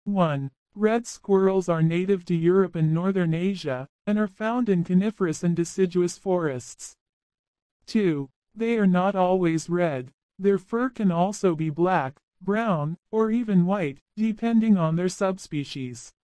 1. Red squirrels are native to Europe and northern Asia, and are found in coniferous and deciduous forests. 2. They are not always red. Their fur can also be black, brown, or even white, depending on their subspecies.